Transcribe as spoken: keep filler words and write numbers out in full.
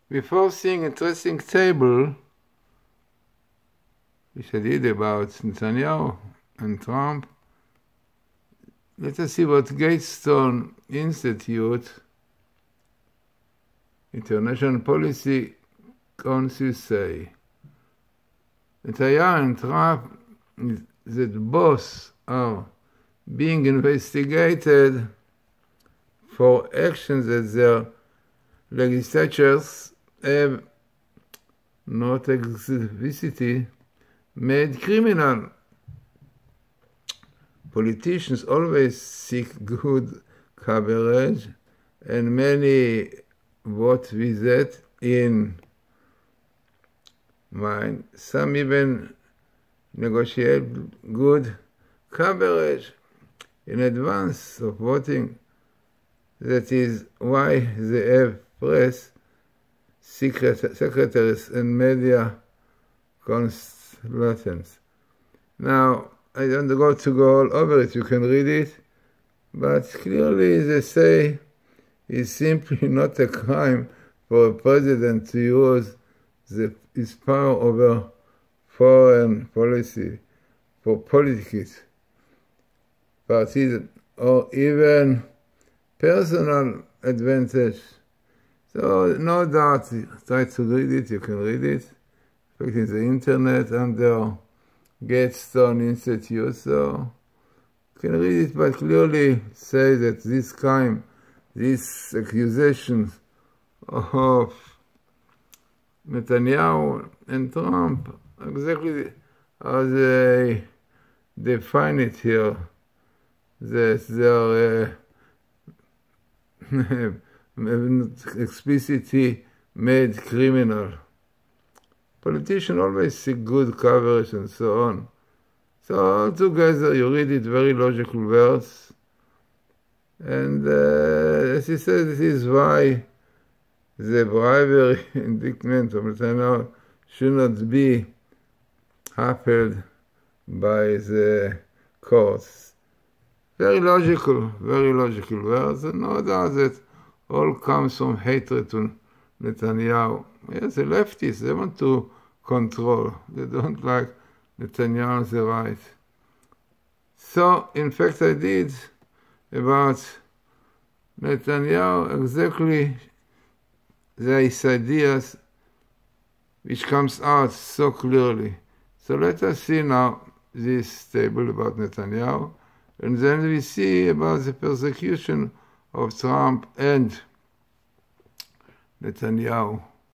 Before seeing interesting table, which I did about Netanyahu and Trump, let us see what Gatestone Institute, International Policy Council say. Netanyahu and Trump, that both are being investigated for actions that their legislatures have not explicitly made criminal. Politicians always seek good coverage, and many vote with that in mind. Some even negotiate good coverage in advance of voting. That is why they have press, secret, secretaries, and media consultants. Now, I don't go to go all over it, you can read it, but clearly they say it's simply not a crime for a president to use the, his power over foreign policy for politics, parties, or even personal advantage. So no doubt, try to read it, you can read it. In fact, it's the internet under Gatestone Institute, so you can read it, but clearly say that this crime, these accusations of Netanyahu and Trump, exactly how they define it here, that they are uh, explicitly made criminal. Politicians always seek good coverage and so on. So altogether, you read it, very logical words. And uh, as he said, this is why the bribery indictment of Netanyahu should not be upheld by the courts. Very logical, very logical words, and no doubt that all comes from hatred to Netanyahu. Yes, the leftists, they want to control. They don't like Netanyahu the right. So, in fact, I did about Netanyahu exactly these ideas which comes out so clearly. So let us see now this table about Netanyahu, and then we see about the persecution of Trump and Netanyahu.